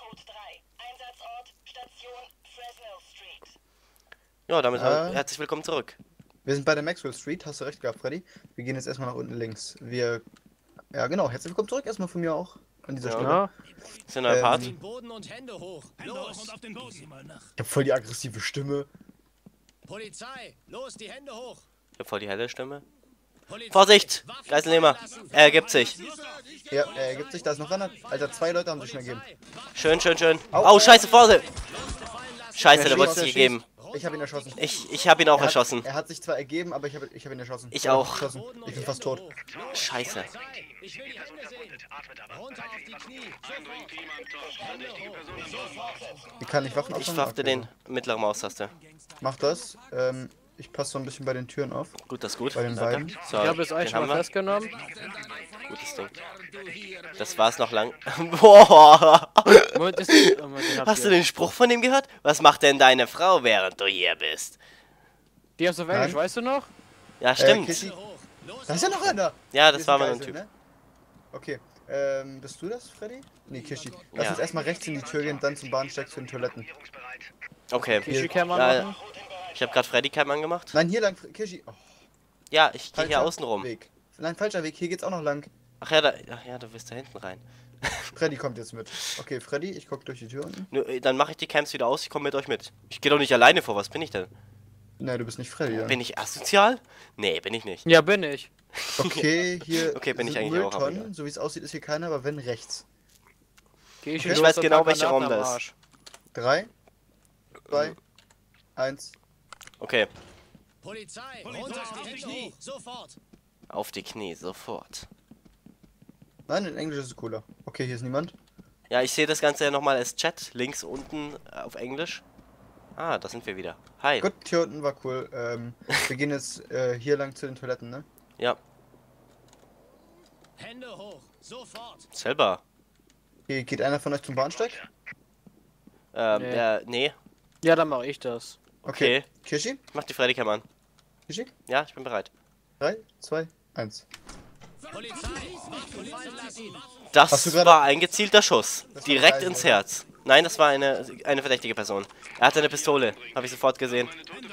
Ja, damit herzlich willkommen zurück. Wir sind bei der Maxwell Street, hast du recht gehabt, Freddy. Wir gehen jetzt erstmal nach unten links. Ja genau, herzlich willkommen zurück erstmal von mir auch an dieser Stelle. Ist ein neuer Part. Ich hab voll die aggressive Stimme. Polizei, los, die Hände hoch. Ich hab voll die helle Stimme. Vorsicht! Geiselnehmer! Er ergibt sich. Ja, er ergibt sich, da ist noch einer. Alter, 2 Leute haben sich schon ergeben. Schön. Oh, scheiße, Vorsicht! Scheiße, der schießt, wurde sich gegeben. Ich habe ihn erschossen. Ich habe ihn auch erschossen. Er hat sich zwar ergeben, aber ich hab ihn erschossen. Ich auch. Ich bin fast tot. Scheiße. Ich will die Hände sehen. Runter auf die Knie. Wie kann ich Waffen Ich aufmachen? verhafte den mittleren Maustaste. Mach das. Ich passe so ein bisschen bei den Türen auf. Gut, das ist gut. Bei den Danke. beiden. So, Ich habe es eigentlich den haben schon mal wir. festgenommen. Gutes Ding. Das war's noch lang. Boah! Moment, den habt Hast du ihr. den Spruch von ihm gehört? Was macht denn deine Frau, während du hier bist? Die hast du auf Englisch, Nein. weißt du noch? Ja, stimmt. Kissi. Da ist ja noch einer. Ja, Hier das ist war ein mal ein Geisel, Typ. ne? Okay. Bist du das, Freddy? Nee, Kishi. Lass Ja. uns erstmal rechts in die Tür gehen, dann zum Bahnsteig zu den Toiletten. Okay. Kishi-Cam Ja, anmachen. ich habe gerade Freddy Cam angemacht. Nein, hier lang, Kishi. Oh, Ja, ich gehe hier falscher außen rum. Weg. Nein, falscher Weg. Hier geht's auch noch lang. Ach ja, du wirst da hinten rein. Freddy kommt jetzt mit. Okay, Freddy, ich guck durch die Tür unten. Nö, dann mache ich die Cams wieder aus, ich komme mit euch mit. Ich gehe doch nicht alleine vor, was bin ich denn? Nein, du bist nicht Freddy, ja. Bin ich asozial? Nee, bin ich nicht. Ja, bin ich. Okay, hier Okay, bin ich sind eigentlich auch, aber Mülltonnen. So wie es aussieht, ist hier keiner, aber wenn rechts. Geh Ich weiß genau, welcher Raum das ist. ist. 3, 2, 1. Okay, Polizei, runter auf die Knie. Sofort. auf die Knie, sofort. Nein, in Englisch ist es cooler. Okay, hier ist niemand. Ja, ich sehe das Ganze ja nochmal als Chat, links unten auf Englisch. Ah, da sind wir wieder. Hi. Gut, hier unten war cool. Wir gehen jetzt hier lang zu den Toiletten, ne? Ja, Hände hoch. Sofort. selber. Hier geht einer von euch zum Bahnsteig? Nee. Nee. Ja, dann mache ich das. Okay. Kishi? Ich mach die Freddy Cam an. Kishi? Ja, ich bin bereit. 3, 2, 1. Polizei, Waffen fallen lassen. Hast Das du gerade- war ein gezielter Schuss. Das war Direkt geil, ins oder? Herz. Nein, das war eine verdächtige Person. Er hatte eine Pistole. Habe ich sofort gesehen.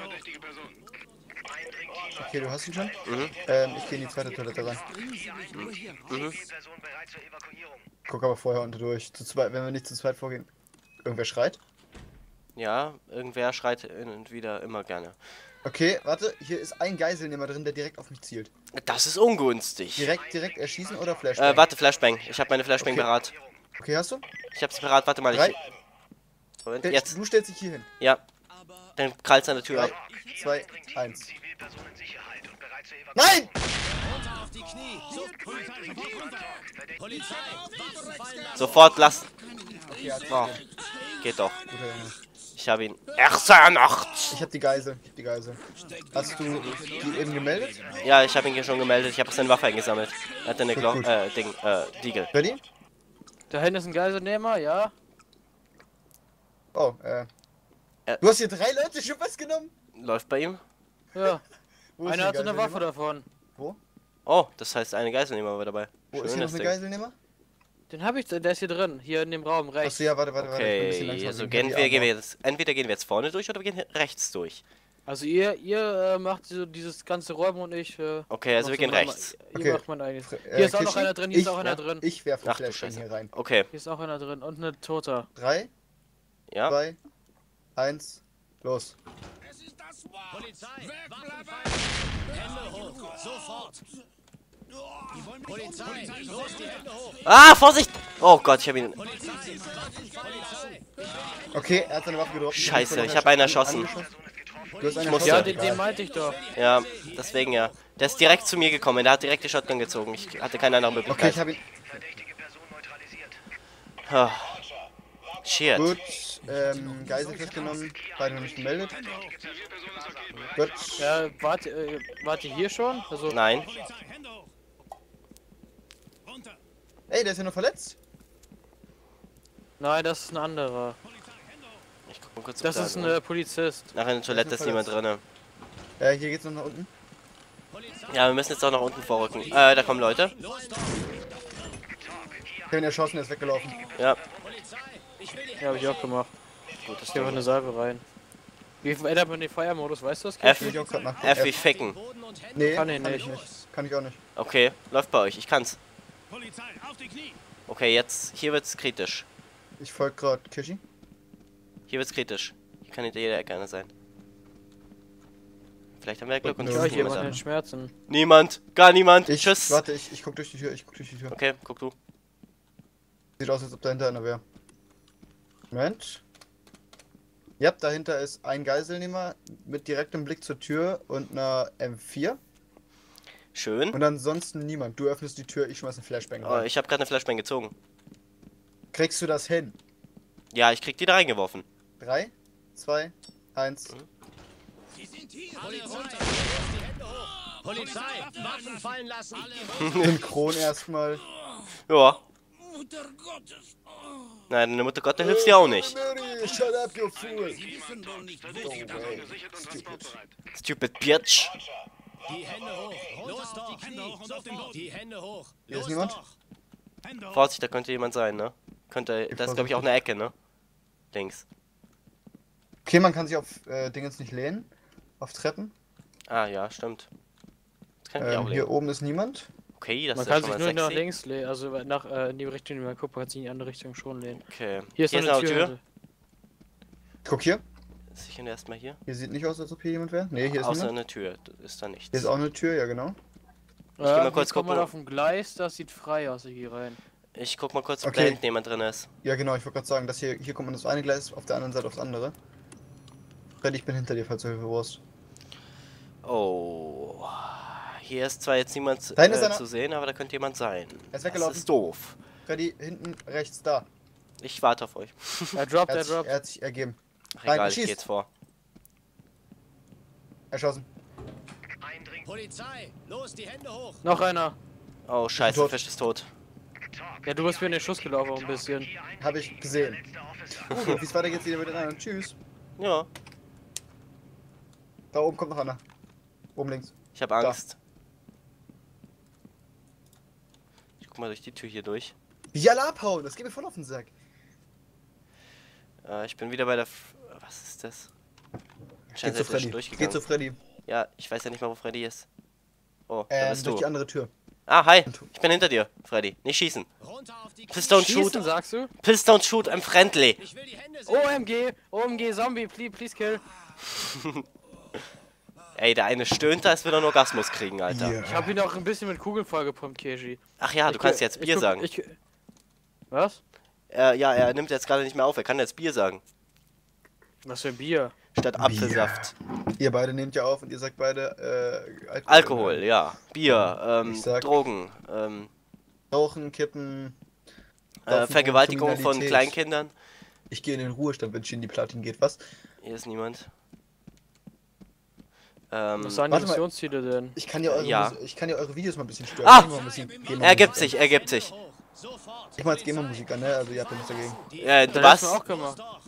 Okay, du hast ihn schon? Mhm. Ich gehe in die zweite Toilette rein. Mhm. Guck aber vorher unter durch. Zu zweit, wenn wir nicht zu zweit vorgehen. Irgendwer schreit? Ja, irgendwer schreit hin und wieder immer gerne. Okay, warte, hier ist ein Geiselnehmer drin, der direkt auf mich zielt. Das ist ungünstig. Direkt erschießen oder Flashbang? Warte, Flashbang. Ich habe meine Flashbang Okay. parat. Okay, hast du? Ich habe sie parat. Warte mal. Drei. Moment, jetzt. Du stellst dich hier hin. Ja. Dann krallt's an der Tür 3, ab. 2, 1. Nein! Runter auf die Knie. Polizei, Waffen fallen lassen. Sofort lass. Okay, hat Oh, geht doch. guter Junge. Ich habe ihn. Nacht. Ich hab die Geisel. Hast du die eben gemeldet? Ja, ich habe ihn hier schon gemeldet. Ich habe seine Waffe eingesammelt. Er hatte eine Gut, Glock, gut. Diegel. Ready? Da hinten ist ein Geiselnehmer, ja. Oh, Du hast hier 3 Leute schon festgenommen? Läuft bei ihm. Ja. Wo ist Einer der hat so eine Waffe Geiselnehmer? davon. Wo? Oh, das heißt, eine Geiselnehmer war dabei. Wo ist hier noch Schönes eine Ding. Geiselnehmer? Den habe ich, der ist hier drin, hier in dem Raum rechts. Achso, ja, warte. Ich bin ein bisschen Okay, langsam also wegen gehen wir Handy, jetzt. Entweder gehen wir jetzt vorne durch oder wir gehen rechts durch. Also ihr macht so dieses ganze Räumen und ich. Okay, also mach wir so gehen mein- rechts. Ihr Okay. macht mein eigenes. aber- Hier ist auch noch Kishi, einer drin, hier ist auch einer drin. Ich werfe Ach du Flashbang Scheiße. hier rein. Okay, Hier ist auch einer drin und eine Toter. 3, ja. 2, 1, los. Polizei, Waffen fallen lassen. Hände hoch. Sofort. Polizei, los, die Hände hoch. Ah, Vorsicht! Oh Gott, ich habe ihn. Polizei. Okay, er hat seine Waffe gedroppt. Scheiße, ich habe einen erschossen. Du hast einen muss Ja, erschossen? den meinte ich doch. Ja, deswegen ja. Der ist direkt zu mir gekommen. Der hat direkt die Shotgun gezogen. Ich hatte keine andere Okay, Möglichkeit. ich habe ihn. Ah. Shit. Gut, Geisel festgenommen. Beide noch nicht gemeldet. Gut. Ja, wart ihr hier schon? Also, Nein. Ey, der ist ja noch verletzt. nein, das ist ein anderer. Ich guck mal kurz. ob Das da ist ein Polizist. Nach in der Toilette ist niemand drin. Hier geht's noch nach unten. Ja, wir müssen jetzt auch nach unten vorrücken. Da kommen Leute. Ich habe ihn erschossen, er ist weggelaufen. Ja. Ja, habe ich auch gemacht. Gutes Ich geh einfach Ding. eine Salve rein. Wie ändert man den Feiermodus, weißt du das? F, Will ich auch grad nachgucken. F wie ficken. Boden und Hände. Nee, Kann kann ich ich nicht. nicht. Kann ich auch nicht. Okay, läuft bei euch. Ich kann's. Polizei, auf die Knie. Okay, jetzt, hier wird's kritisch. Ich folge gerade Kishi. Hier wird's kritisch. Hier kann hinter jeder Ecke einer sein. Vielleicht haben wir ja Glück und Ja, es Ja, ist hier niemand man da. hat Schmerzen. Niemand, gar niemand. Ich, Tschüss. warte, ich guck durch die Tür, ich guck durch die Tür. Okay, guck du. Sieht aus, als ob dahinter einer wäre. Moment. Ja, dahinter ist ein Geiselnehmer mit direktem Blick zur Tür und einer M4. Schön. Und ansonsten niemand. Du öffnest die Tür, ich schmeiß einen Flashbang Oh, rein. ich habe gerade eine Flashbang gezogen. Kriegst du das hin? Ja, ich krieg die da reingeworfen. 3, 2, 1. Polizei, die Hände hoch. Polizei, Waffen fallen lassen. Synchron erstmal. Ja. Nein, deine Mutter Gott, da hilft dir auch nicht. Mary, shut up, you fool. Stupid Bitch. Die Hände hoch. Los doch. Die Hände hoch und auf den Boden. Die Hände hoch. Hier ist Los niemand? doch. Vorsicht, da könnte jemand sein, ne? Könnte, das ist glaube ich auch eine Ecke, ne? Links. Okay, man kann sich auf Dingens nicht lehnen. Auf Treppen. Ah, ja, stimmt. Das kann ich auch Hier legen. oben ist niemand. Okay, das Man ist ja kann schon sich mal nur nach sexy. links lehnen, also nach in die Richtung, die man guckt, man kann sich in die andere Richtung schon lehnen. Okay. Hier ist noch eine Tür. Tür. Guck hier. Sichern wir erstmal hier. Hier sieht nicht aus, als ob hier jemand wäre. Ne, hier ist Außer niemand. eine Tür. Ist da nichts. Hier ist auch eine Tür, ja genau. geh mal kurz hier kommt man gucken. auf dem Gleis, das sieht frei aus, ich gehe rein. Ich guck mal kurz, ob Okay. da hinten jemand drin ist. Ja genau, ich wollte gerade sagen, dass hier kommt man aufs eine Gleis, auf der anderen Seite aufs andere. Freddy, ich bin hinter dir, falls du Hilfe brauchst. Oh. Hier ist zwar jetzt niemand Da hinten ist einer. zu sehen, aber da könnte jemand sein. Er ist Das weggelaufen. ist doof. Freddy, hinten rechts da. Ich warte auf euch. Er droppt, Er er hat, sich, droppt. er hat sich ergeben. Ach, Nein, egal, ich schieß. geh jetzt vor. Erschossen. Polizei, los, die Hände hoch. Noch einer. Oh, scheiße, tot. Fisch ist tot. Ja, du bist mir in den Schuss gelaufen auch ein bisschen. Habe ich gesehen. Gut, wie es weitergeht, wieder mit den anderen. Tschüss. Ja, Da oben kommt noch einer. Oben links. ich habe Angst. Ich guck mal durch die Tür hier durch. Wie alle abhauen, das geht mir voll auf den Sack. Ich bin wieder bei der... Was ist das? Geht Scheint zu jetzt Freddy. schon durchgegangen. Geht zu Freddy. Ja, ich weiß ja nicht mal, wo Freddy ist. Oh, da bist Durch du. die andere Tür. Ah, hi. Ich bin hinter dir, Freddy. Nicht schießen. Runter auf die Knie. Piss don't shoot. Schießen, sagst du? Piss don't shoot, I'm friendly. Ich will die Hände sehen. OMG, OMG, Zombie, please kill. Ey, der eine stöhnt, als würde er einen Orgasmus kriegen, Alter. Ich hab ihn auch ein bisschen mit Kugeln vollgepumpt, Keiji. Ach ja, du kannst jetzt Bier sagen. Was? Ja, er nimmt jetzt gerade nicht mehr auf. Er kann jetzt Bier sagen. Was für ein Bier? Statt Apfelsaft. Ihr beide nehmt ja auf und ihr sagt beide Alkohol, ja. Bier, Ich sag- Drogen, Rauchen, Kippen. Saufen, Vergewaltigung von Kriminalität. Kleinkindern. Ich gehe in den Ruhestand, wenn Shindy Platin geht, was? Hier ist niemand. Was sind die warte mal. Missionsziele denn? Ich kann ja eure, Ja. Ich kann ja eure Videos mal ein bisschen stören. Ah! Geh mal ein bisschen Gamer-Musik Ergibt an. sich, ergibt sich. Hoch. Sofort. Ich mach jetzt Gamer-Musik an, ne? Also ihr habt ja nichts dagegen. Du Das hast du was? auch gemacht. Doch.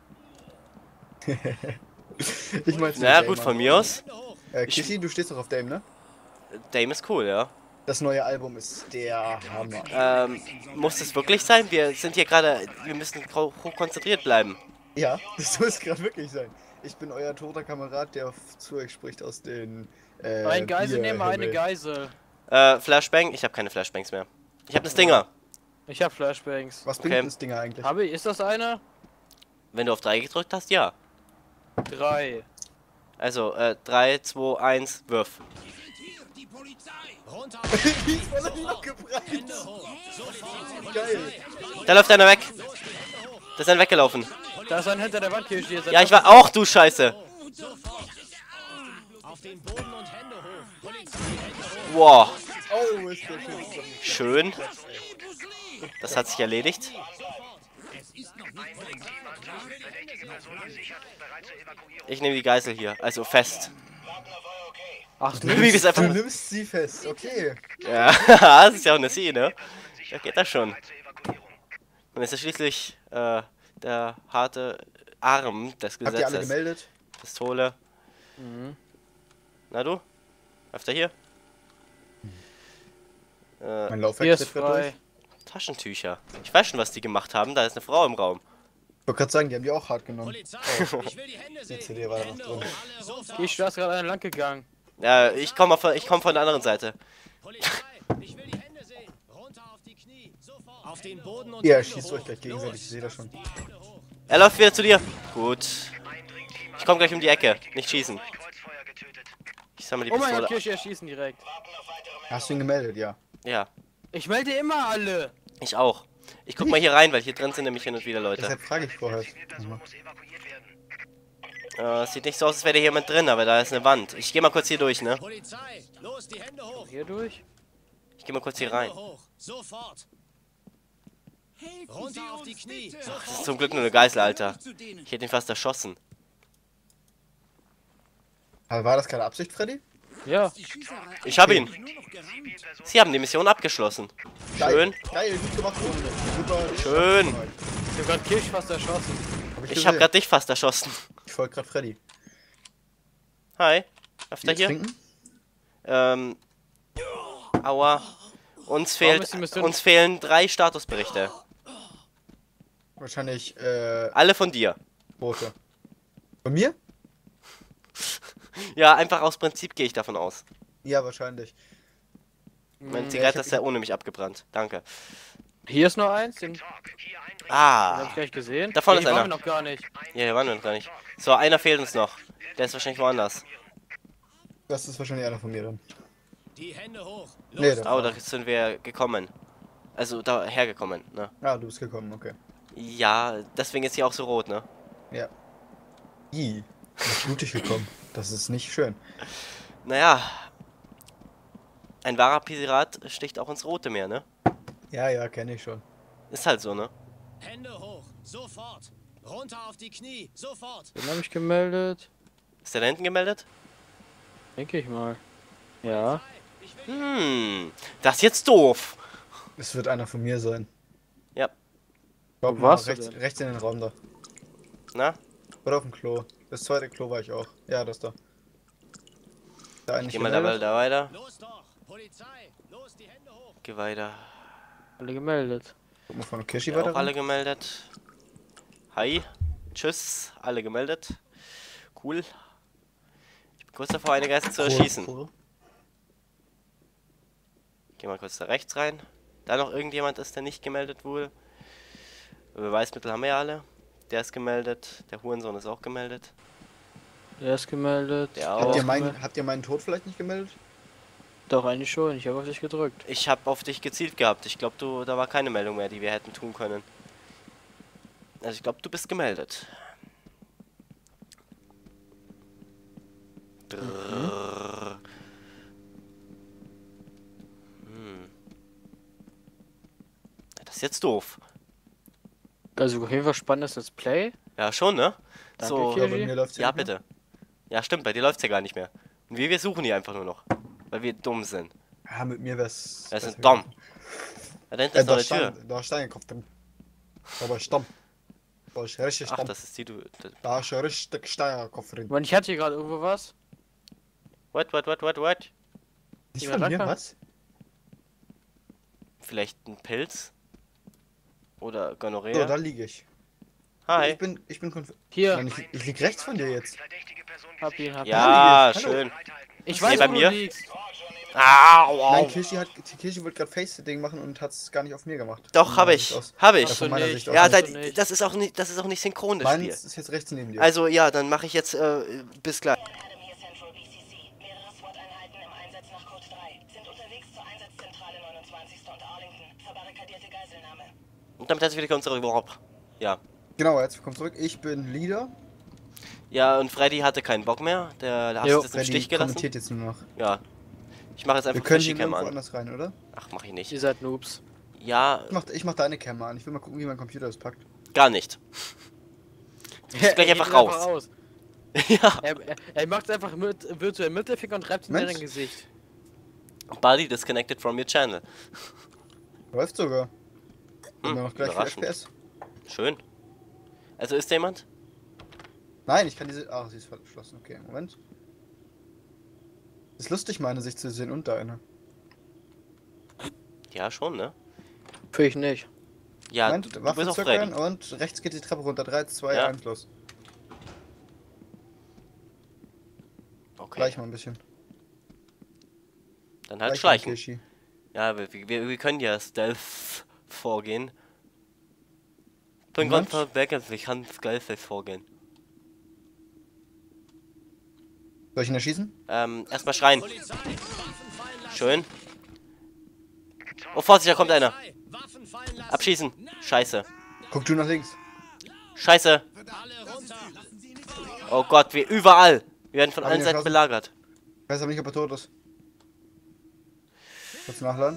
Ich mein's nicht, Na Gamer. gut, von mir aus. Hände hoch. Kissy, du stehst doch auf Dame, ne? Dame ist cool, ja. Das neue Album ist der Hammer. Muss das wirklich sein? Wir sind hier gerade, wir müssen hoch konzentriert bleiben. Ja, das soll es gerade wirklich sein. Ich bin euer toter Kamerad, der zu euch spricht aus den Ein Geiselnehmer, eine Bierhimmel. Geisel. Flashbang? Ich habe keine Flashbangs mehr. Ich habe das Dinger. Ich hab Flashbangs. Was bringt Okay. das Ding eigentlich? Habe ich, ist das einer? Wenn du auf 3 gedrückt hast, ja. 3. Also, 3, 2, 1, wirf. Runter. Die ist voll noch gebrannt. Hände hoch. Sofort. Geil. Da läuft einer weg. Da ist einer weggelaufen. Da ist einer hinter der Wand, Keiji. Ja, ich war auch, du Scheiße. Sofort. Auf den Boden und Hände hoch. Polizei, Hände hoch. Wow, Oh, ist der schön. schön. Das hat sich erledigt. Ich nehme die Geisel hier, also fest. Ach, Wie wir es Du einfach. nimmst sie fest, okay. Ja, das ist ja auch eine Sie, ne? Da geht das schon. Und es ist schließlich der harte Arm des Habt ihr alle Gesetzes. gemeldet? Pistole. Mhm. Na du? Öfter hier? Mein Laufwerk Hier ist tritt grad frei. durch. Taschentücher. Ich weiß schon, was die gemacht haben. Da ist eine Frau im Raum. Ich wollte gerade sagen, die haben die auch hart genommen. Polizei, ich will die Hände sehen. CD war da noch Hände drin. hoch, alle sofort. Ich du hast gerade einen lang gegangen. Ja, ich komm von der anderen Seite. Polizei, ich will die Hände sehen. Runter auf die Knie, sofort. Auf den Boden und Ihr Hände schießt hoch. euch gleich gegenseitig, ich sehe das schon. Die Hände hoch. Er läuft wieder zu dir. Gut. Ich komme gleich um die Ecke. Nicht schießen. Ich sammle die Oh mein Pistole. Gott, Kirsch erschießen direkt. Hast du ihn gemeldet, ja. Ja, Ich melde immer alle. ich auch. Ich guck mal hier rein, weil hier drin sind nämlich hin und wieder Leute. Deshalb frage ich vorher. Sieht nicht so aus, als wäre da jemand drin, aber da ist eine Wand. Ich gehe mal kurz hier durch, ne? Polizei, los, die Hände hoch. Hier durch. Ich gehe mal kurz hier Hände rein. hoch, sofort. Runter auf die Knie, Das ist sofort. zum Glück nur eine Geißel, Alter. Ich hätte ihn fast erschossen. Aber war das keine Absicht, Freddy? Ja. Ich habe ihn. Sie haben die Mission abgeschlossen. Schön. Geil, gut gemacht, ohne mich. Super. Schön. Ich hab grad Kirsch fast erschossen. Ich habe gerade dich fast erschossen. Ich folge gerade Freddy. Hi. Öfter Willst du hier? trinken? Aua. Uns ist die Mission- fehlen 3 Statusberichte. Wahrscheinlich, Alle von dir. rote. Von mir? Ja, einfach aus Prinzip gehe ich davon aus. Ja, wahrscheinlich. Meine Ja, Zigarette ich ist ja ohne mich abgebrannt. Danke. Hier ist noch eins, den hab Ah. ich gleich gesehen. Da vorne Den ist einer. waren wir noch gar nicht. Ja, hier waren wir noch gar nicht. So, einer fehlt uns noch. Der ist wahrscheinlich woanders. Das ist wahrscheinlich einer von mir dann. Die Hände hoch. Nee, das Oh, da sind wir gekommen. Also, da hergekommen, ne? Ah, du bist gekommen, okay. Ja, deswegen ist hier auch so rot, ne? Ja. I. Ist blutig gekommen. Das ist nicht schön. Naja. Ein wahrer Pirat sticht auch ins rote Meer, ne? Ja, ja, kenne ich schon. Ist halt so, ne? Hände hoch, sofort. Runter auf die Knie, sofort. Den habe ich gemeldet. Ist der da hinten gemeldet? Denke ich mal. Ja. Das ist jetzt doof. Es wird einer von mir sein. Ja. Glaub Wo mal, warst du rechts, denn? rechts in den Raum da. Na? Oder auf dem Klo. Das zweite Klo war ich auch. Ja, das da. Da Geh eigentlich mal gemeldet. da weiter. Los doch. Polizei, los, die Hände hoch. Geh weiter. Alle gemeldet. Guck mal von Kirschi Ja, weiter. auch alle gemeldet. Hi. Tschüss. Alle gemeldet. Cool. Ich bin kurz davor, eine Geißel zu erschießen. Geh mal kurz da rechts rein. Da noch irgendjemand ist, der nicht gemeldet wurde. Beweismittel haben wir ja alle. Der ist gemeldet. Der Hurensohn ist auch gemeldet. Der ist gemeldet. Der Habt auch. ihr, habt ihr meinen Tod vielleicht nicht gemeldet? Doch, eigentlich schon. Ich habe auf dich gedrückt. Ich habe auf dich gezielt gehabt. Ich glaube, da war keine Meldung mehr, die wir hätten tun können. Also ich glaube, du bist gemeldet. Drrrr. Das ist jetzt doof. Also auf jeden Fall spannendes Let's Play. Ja, schon, ne? Danke, So, Kirsch. Bei mir läuft's ja, nicht mehr. bitte. Ja, stimmt, bei dir läuft's ja gar nicht mehr. Und wir suchen die einfach nur noch. Weil wir dumm sind. Ja, mit mir wär's. Wir sind besser dumm. gewesen. Da hinten ist noch Da eine Tür. stand, da stand ein Kopf drin. Aber stumm. Da ist richtig Ach, stumm. das ist die du. Da ist ein richtig Steuerkopf drin. Ich meine, ich hatte hier gerade irgendwo was. What? Nicht Ja, von mir, danke. was? Vielleicht ein Pilz? Oder So, Gonorrhea? da liege ich. Hi. Ich bin Hier, Nein, ich lieg rechts von dir jetzt. hab ihn, hab ihn. Ja, Hallo. schön. Ich Nee, weiß, bei wo mir? du liegst. Au, Nein, au. die Kirschi wollte gerade Face-Ding machen und hat es gar nicht auf mir gemacht. Doch, Von hab meiner ich. Sicht aus. Hab Ja, ich. von Ach so, meiner nicht. Sicht aus Ja, nicht. so nicht. das ist auch nicht synchron, das Spiel. Meins ist jetzt rechts neben dir. Also ja, dann mache ich jetzt bis gleich. Academy Central BCC. Mehrere SWAT-Einheiten im Einsatz nach Code 3. Sind unterwegs zur Einsatzzentrale 29. und Arlington. Verbarrikadierte Geiselnahme. Und damit herzlich willkommen zurück, Rob. Ja. Genau, jetzt willkommen zurück. Ich bin Leader. Ja, und Freddy hatte keinen Bock mehr. Der hat Jo, uns jetzt im Freddy Stich gelassen. kommentiert jetzt nur noch. Ja. Ich mache jetzt Wir einfach können hier Fishy-Cam nirgendwo an. anders rein, oder? Ach, mach ich nicht. Ihr seid Noobs. Ja, Ich mach deine Cam an. Ich will mal gucken, wie mein Computer das packt. gar nicht. Du bist gleich einfach raus. Ja. Er macht einfach mit virtuellen Mittelfinger und reibt ihn in Mensch. dein Gesicht. Buddy disconnected from your channel. Läuft sogar. Immer noch gleich für überraschend. FPS. Schön. Also ist da jemand? Nein, ich kann diese. Ach, sie ist verschlossen. Okay, Moment. Ist lustig, meine Sicht zu sehen und deine. Ja, schon, ne? Für ich nicht. Ja, Moment, du Waffe bist auch zögern ready. und rechts geht die Treppe runter. 3, 2, Ja. 1, los. Okay, Gleich mal ein bisschen. dann halt Gleich mal, schleichen. Kirschi. Ja, wir können ja Stealth vorgehen. Bin Moment. gerade weg, also ich kann Stealth vorgehen. Soll ich ihn erschießen? Erstmal schreien. Polizei! Waffen fallen lassen! Schön. Oh, Vorsicht, da kommt einer. Polizei, Waffen fallen lassen! Abschießen. Scheiße. Guck du nach links. Scheiße. Alle runter! Oh Gott, wir überall. Wir werden von Hab allen ihn Seiten erschossen. belagert. Ich weiß aber nicht, ob er tot ist. Kurz nachladen.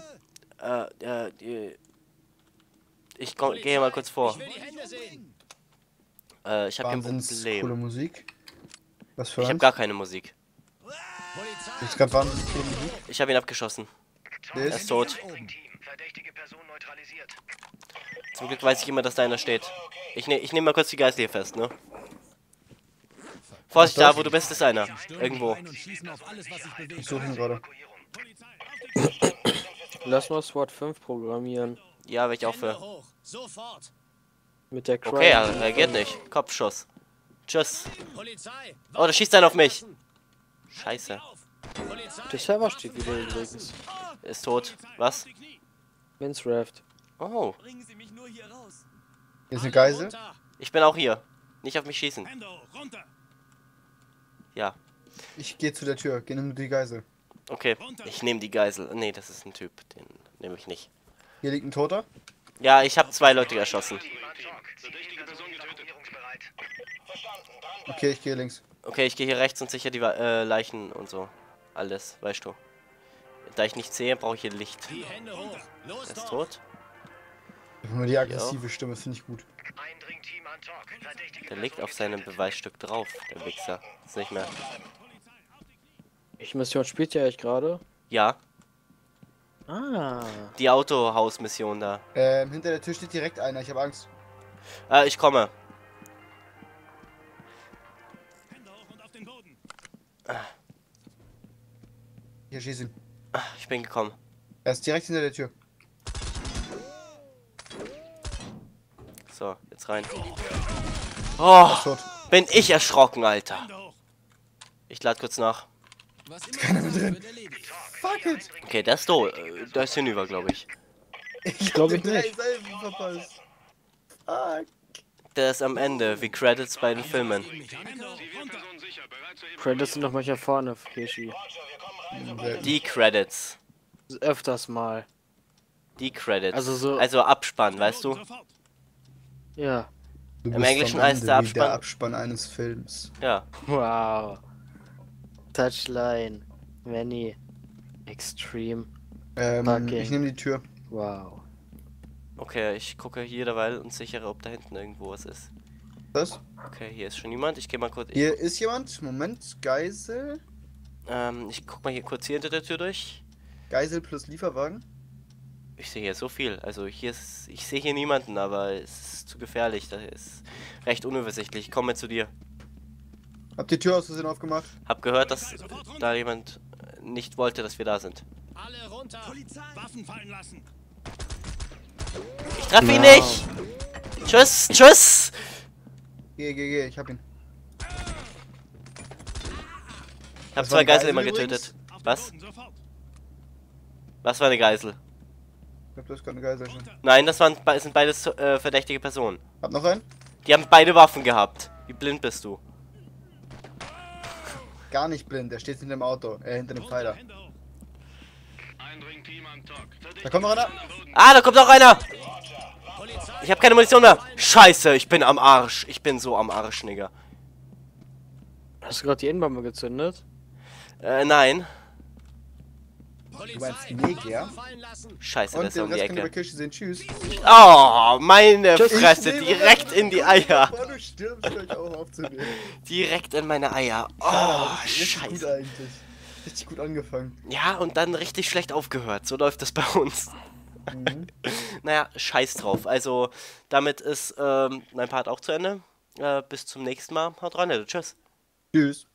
Ich gehe mal kurz vor. Ich will die Hände sehen! Ich habe hier ein Wahnsinns coole Problem. Musik. Was für Ich habe eins? gar keine Musik. Polizei! Gibt's grad wahnsinnig coole Musik? Ich habe ihn abgeschossen. Der Er ist tot. Verdächtige Person neutralisiert. Zum Glück weiß ich immer, dass da einer steht. Ich nehme mal kurz die Geisel hier fest, ne? Vorsicht, da wo du bist, ist einer. Irgendwo. Und schießen auf alles, was sich bewegt. Ich suche ihn gerade. Lass mal SWAT 5 programmieren. Ja, wenn ich Hände aufhöre. hoch! Sofort! Mit der Crime. Okay, er reagiert nicht. Kopfschuss. Tschüss. Polizei! Oh, da schießt einer auf mich. Scheiße. Polizei! Der Server steht wieder übrigens. Ist tot. Was? Vince Raft. Oh, Hier ist eine Geisel. Runter! ich bin auch hier. Nicht auf mich schießen. Ja, Ich gehe zu der Tür. Geh nimm die Geisel. okay. Ich nehme die Geisel. Nee, das ist ein Typ. Den nehme ich nicht. Hier liegt ein Toter. Ja, ich habe 2 Leute erschossen. Verdächtige Person getötet. Okay, ich gehe links. Okay, ich gehe hier rechts und sichere die Leichen und so. Alles, weißt du. Da ich nicht sehe, brauche ich hier Licht. Die Hände hoch! Los Der ist doch! tot. Nur die aggressive Stimme finde ich gut. Eindringteam an Talk. Verdächtige Der liegt auf seinem Beweisstück drauf, der Wichser. Ist nicht mehr. Welche Mission spielt ihr eigentlich gerade? Ja, Ah. die Autohaus-Mission da. Hinter der Tür steht direkt einer. Ich habe Angst. Ich komme. Hier schieß ihn. Ich bin gekommen. Er ist direkt hinter der Tür. So, jetzt rein. Oh, Tot. bin ich erschrocken, Alter. Ich lade kurz nach. Was Keiner immer mehr drin. wird erledigt. Fuck it. Okay, der ist tot. Der ist hinüber, glaube ich. Ich glaub hab ich den 3 nicht. Salven verpasst. Fuck. Der ist am Ende, wie Credits bei den Filmen. Credits sind noch manchmal vorne, Kirschi. Die Credits. Öfters mal. Die Credits. Also so- Also Abspann, weißt du? Ja. Du Im bist Englischen am heißt Ende der wie Abspann- der Abspann eines Films. Ja. Wow. Touchline. Many. Extreme. Okay. Ich nehme die Tür. Wow. Okay, ich gucke hier derweil und sichere, ob da hinten irgendwo was ist. Was? Okay, hier ist schon jemand. Ich gehe mal kurz. Hier ist jemand. Moment. Geisel. Ich guck mal hier kurz hier hinter der Tür durch. Geisel plus Lieferwagen. Ich sehe hier so viel. Also hier ist. Ich sehe hier niemanden, aber es ist zu gefährlich. Das ist recht unübersichtlich. Ich komme zu dir. Hab die Tür aus Versehen aufgemacht. Hab gehört, dass da jemand nicht wollte, dass wir da sind. Alle runter! Waffen fallen lassen! Ich treffe ihn Wow. nicht! Tschüss, tschüss! Geh. Ich hab ihn. Ich hab Das war 2 eine Geisel immer Geisel getötet. Was? Was war eine Geisel? Ich hab das gerade eine Geisel schon. Nein, das sind beides verdächtige Personen. Hab noch einen? Die haben beide Waffen gehabt. Wie blind bist du? Gar nicht blind. Der steht hinter dem Auto. Hinter dem Pfeiler. Eindringteam an Talk. Da kommt noch einer. Ah, da kommt auch einer! Ich habe keine Munition mehr. Scheiße, ich bin am Arsch. Ich bin so am Arsch, Nigga. Hast du gerade die Innenbombe gezündet? Nein. Du meinst Neger? Fallen lassen! Scheiße, der Und ist den um die Rest könnt ihr bei Ecke. Kirche sehen. Tschüss. Oh, meine Ich Fresse. nehme Direkt in die Eier. Bevor du stirbst, höre ich auch aufzunehmen. Direkt in meine Eier. Oh, Richtig gut scheiße. eigentlich. Richtig gut angefangen. Ja, und dann richtig schlecht aufgehört. So läuft das bei uns. Mhm. Naja, scheiß drauf. Also, damit ist mein Part auch zu Ende. Bis zum nächsten Mal. Haut rein, Leute. Tschüss. Tschüss.